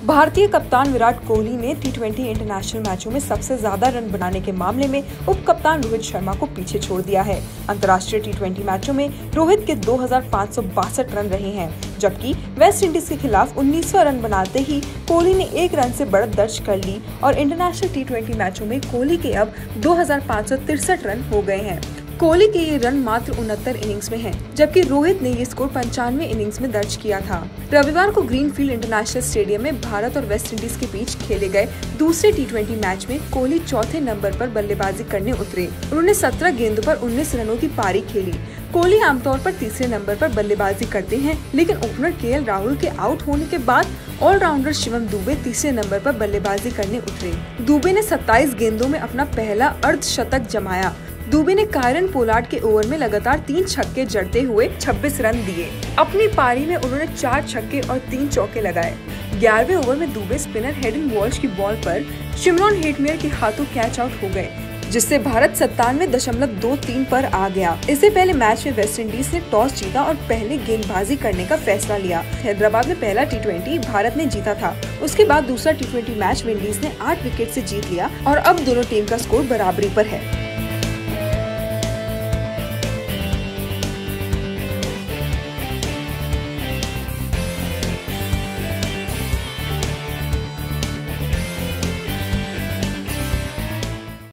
भारतीय कप्तान विराट कोहली ने T20 इंटरनेशनल मैचों में सबसे ज्यादा रन बनाने के मामले में उप कप्तान रोहित शर्मा को पीछे छोड़ दिया है। अंतर्राष्ट्रीय T20 मैचों में रोहित के 2562 रन रहे हैं, जबकि वेस्ट इंडीज के खिलाफ 19वां रन बनाते ही कोहली ने 1 रन से बढ़त दर्ज कर ली और इंटरनेशनल T20 मैचों में कोहली के अब 2563 रन हो गए हैं। कोहली के ये रन मात्र 69 इनिंग्स में हैं, जबकि रोहित ने ये स्कोर 95 इनिंग्स में दर्ज किया था। रविवार को ग्रीनफील्ड इंटरनेशनल स्टेडियम में भारत और वेस्ट इंडीज के बीच खेले गए दूसरे T20 मैच में कोहली चौथे नंबर पर बल्लेबाजी करने उतरे। उन्होंने 17 गेंदों पर 19 रनों की पारी खेली। कोहली आमतौर पर तीसरे नंबर पर बल्लेबाजी करते हैं, लेकिन ओपनर KL राहुल के आउट होने के बाद ऑलराउंडर शिवम दुबे तीसरे नंबर पर बल्लेबाजी करने उतरे। दुबे ने 27 गेंदों में अपना पहला अर्धशतक जमाया। दुबे ने कायरन पोलार्ड के ओवर में लगातार 3 छक्के जड़ते हुए 26 रन दिए। अपनी पारी में उन्होंने 4 छक्के और 3 चौके लगाए। 11वें ओवर में दुबे स्पिनर हेडन वॉल्श की बॉल पर शिमरॉन हेटमेयर के हाथों कैच आउट हो गए, जिससे भारत 97.23 पर आ गया। इससे पहले मैच में वेस्ट इंडीज ने टॉस जीता और पहले गेंदबाजी करने का फैसला लिया। हैदराबाद में पहला T20 भारत ने जीता था। उसके बाद दूसरा T20 मैच विंडीज ने 8 विकेट से जीत लिया और अब दोनों टीम का स्कोर बराबरी पर है।